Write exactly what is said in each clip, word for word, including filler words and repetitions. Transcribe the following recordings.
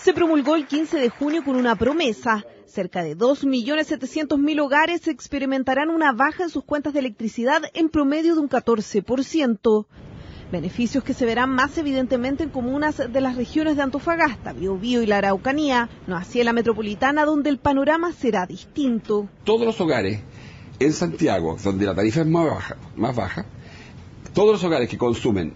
Se promulgó el quince de junio con una promesa. Cerca de dos millones setecientos mil hogares experimentarán una baja en sus cuentas de electricidad en promedio de un catorce por ciento. Beneficios que se verán más evidentemente en comunas de las regiones de Antofagasta, Biobío y la Araucanía, no así en la metropolitana, donde el panorama será distinto. Todos los hogares en Santiago, donde la tarifa es más baja, más baja, todos los hogares que consumen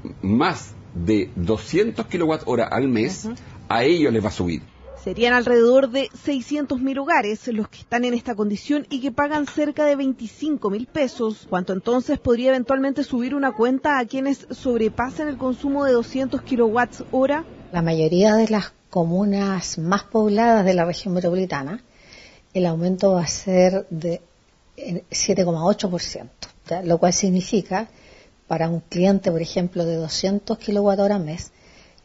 más de doscientos kilowatt hora al mes, uh-huh. a ellos les va a subir. Serían alrededor de seiscientos mil hogares los que están en esta condición y que pagan cerca de veinticinco mil pesos. ¿Cuánto entonces podría eventualmente subir una cuenta a quienes sobrepasen el consumo de doscientos kilowatts hora? La mayoría de las comunas más pobladas de la región metropolitana, el aumento va a ser de siete coma ocho por ciento, ¿ya? Lo cual significa para un cliente, por ejemplo, de doscientos kilowatt hora al mes,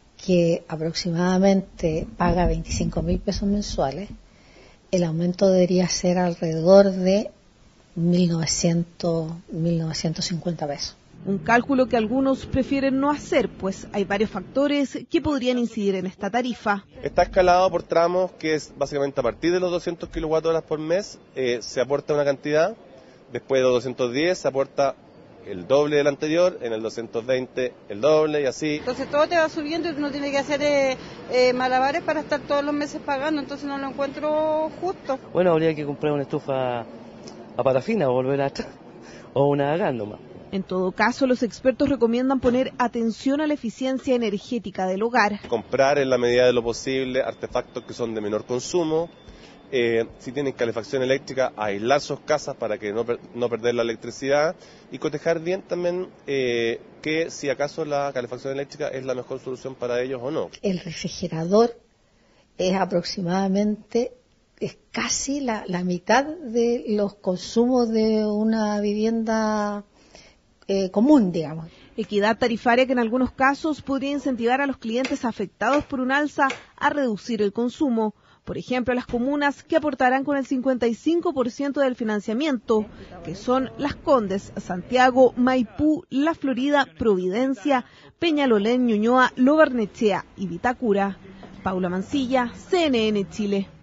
que aproximadamente paga veinticinco mil pesos mensuales, el aumento debería ser alrededor de mil novecientos, mil novecientos cincuenta pesos. Un cálculo que algunos prefieren no hacer, pues hay varios factores que podrían incidir en esta tarifa. Está escalado por tramos, que es básicamente a partir de los doscientos kilowatt horas por mes eh, se aporta una cantidad, después de los doscientos diez se aporta el doble del anterior, en el doscientos veinte el doble y así. Entonces todo te va subiendo y uno tiene que hacer eh, eh, malabares para estar todos los meses pagando, entonces no lo encuentro justo. Bueno, habría que comprar una estufa a parafina o volver atrás, o una a gas nomás. En todo caso, los expertos recomiendan poner atención a la eficiencia energética del hogar. Comprar en la medida de lo posible artefactos que son de menor consumo. Eh, si tienen calefacción eléctrica, aislar sus casas para que no, per- no perder la electricidad y cotejar bien también eh, que si acaso la calefacción eléctrica es la mejor solución para ellos o no. El refrigerador es aproximadamente, es casi la, la mitad de los consumos de una vivienda eh, común, digamos. Equidad tarifaria que en algunos casos podría incentivar a los clientes afectados por un alza a reducir el consumo. Por ejemplo, las comunas que aportarán con el cincuenta y cinco por ciento del financiamiento, que son Las Condes, Santiago, Maipú, La Florida, Providencia, Peñalolén, Ñuñoa, Lo Barnechea y Vitacura. Paula Mancilla, C N N Chile.